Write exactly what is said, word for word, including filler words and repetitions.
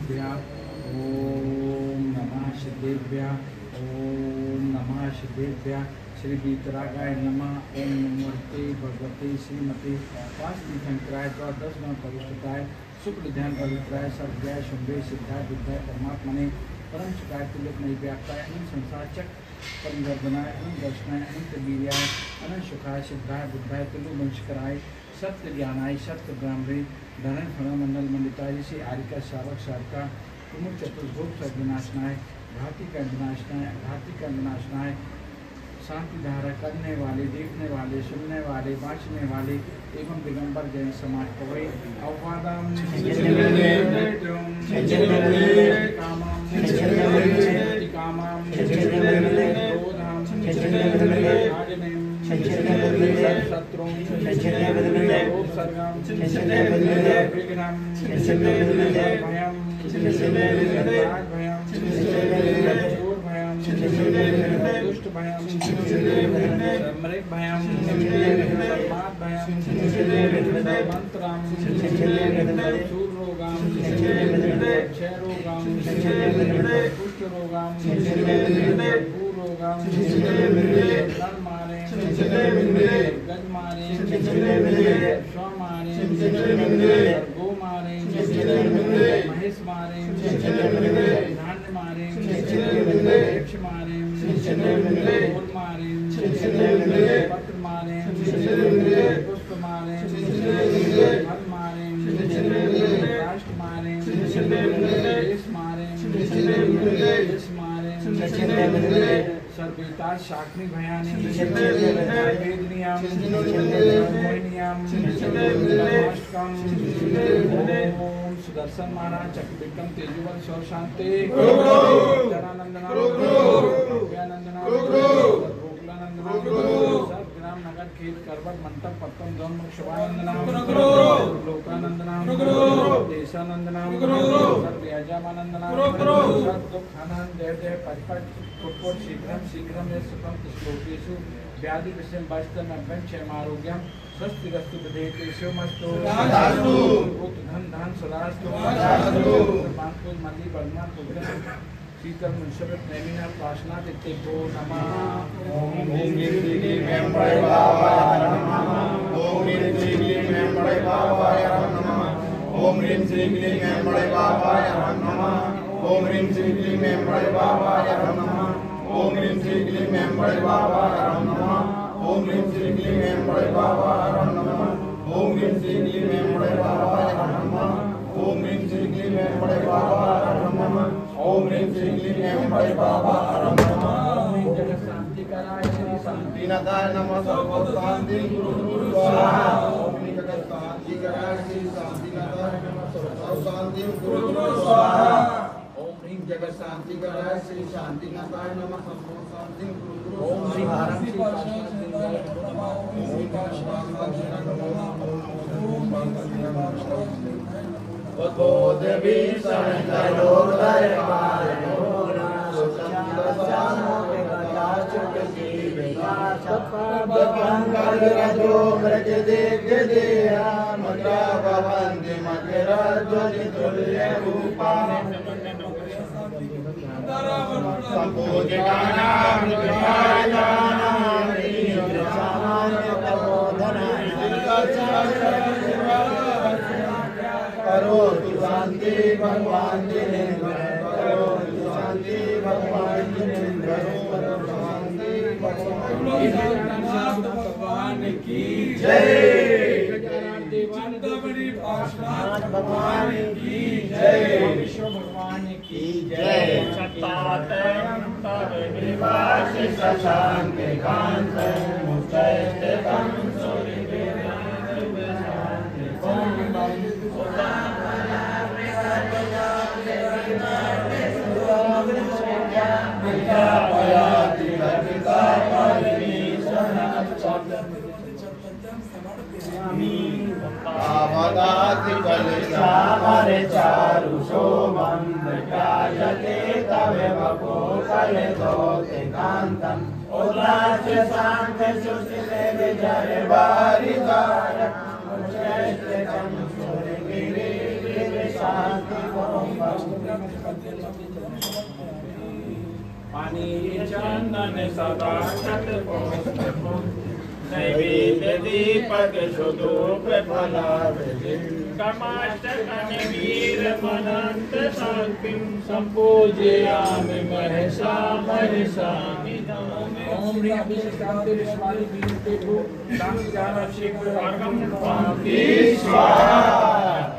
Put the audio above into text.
सिद्धेभ्यः ओम नमः सिद्धेभ्यः ओम नमः सिद्धेभ्यः। श्री वीतरागाय नमः। ओम नमोते भगवते श्रीमते वासुदेव शंकराय द्वादश नव परिष्ठाय शुक्ल ध्यान पवित्राय सर्वज्ञाय शुभ्रे सिद्धाय बुद्धाय परमात्मने परम सुखाय तुल्य व्याप्ताय अनंत संसार चक परिवर्धनाय अनंत दर्शनाय अनंत वीर्याय अनंत सुखाय सिद्धाय बुद्धाय तुल्य वंशकराय सत्य ज्ञानाय सत्य ब्राह्मणे धरण फण मंडल मंडिताय श्री आरिका शावक शारका कुमुद चतुर्भुज सर्वनाशनाय घाती का विनाशनाय घाती का विनाशनाय शांति धारा करने वाले देखने वाले सुनने वाले बाँचने वाले एवं दिगंबर जैन समाज कवि अववादम कामम कामम क्रोधम शत्रुं सर्गम विघ्नं भयं भयं दुष्ट भयं मृग भयं सर्वात भयं मंत्रं सूर रोगं क्षय रोगं कुष्ठ रोगं भू रोगं नर मारे गज मारे स्व मारे गो मारे महेश मारे धान्य मारे वृक्ष मारे फूल मारे पत्र मारे पुष्प मारे फल मारे राष्ट्र मारे देश मारे देश मारे सर्वेता शाकनी भयानी वेदनियाम मोहिनियाम नमस्कम ओम सुदर्शन महाराज चक्रविक्रम तेजोवन स्वर शांति जनानंदना व्यानंदना गोकुलानंदना ग्राम नगर खेत करवट मंडप पत्तम धम शिवानंदना लोकानंदना देशानंदना व्याजामानंदना दुखानंद जय जय पटपट फुटफुट शीघ्रम शीघ्रम सुखम श्लोकेषु व्याधि विषयम वस्तम अभ्यक्षयम आरोग्यम स्वस्तिरस्तु विधेयेषु मस्तु पुत्र धन धन सदास्तु पांचपुर मली वर्मा पुत्र शीतल मुंशरत नैमिना प्राशना तित्तेभ्यो नमः। ओम ह्रीं श्रीं वेंपड़े बाबाय नमः। ओम ह्रीं श्रीं वेंपड़े बाबाय नमः। ओम ह्रीं श्रीं वेंपड़े बाबाय नमः। ओम ह्रीं श्रीं वेंपड़े बाबाय नमः। ओम ह्रीं श्रीं वेंपड़े बाबाय नमः। ओम ह्रीं श्रीं वेंपड़े बाबाय नमः। ओम ह्रीं श्रीं वेंपड़े बाबाय नमः। ओम ह्रीं श्रीं वेंपड़े बाबाय नमः। ओम ह्रीं श्रीं वेंपड़े बाबाय नमः। जगत शांति कराय श्री शांतिनाथाय नमः। सर्व शांति गुरु स्वाहा। ओम जगत शांति कराय श्री शांतिनाथाय नमः। सर्व शांति गुरु स्वाहा। ओम ह्रीं जगत शांति कराय श्री शांतिनाथाय नमः। सर्व शांति गुरु ओम श्री भारती देवी सर्वोदय करो तू शांति भगवान जिनेन्द्र करो तू शांति भगवान जिनेन्द्र करो शांति भगवान की जय। चिंतामणि पार्श्वनाथ भगवान की जय। विश्व भगवान की जय। निवास शशांक कांत मुक्तैस्ते कं सूर्य हमारे चारु शोभम विकायते तवे बको कले धोते कांतम उल्लास शांत सुशीले विजय बारी शांति पानी चंदन सदा छत नैवेद्य दीपक सुधूप फलावली कमाष्टकन वीर मनंत शक्तिं संपूजयामि महसा महसामि ओम ह्रीं अभिषेकान्ते विश्वानि वीरतेभो दान जान अभिषेक अर्घं स्वाहा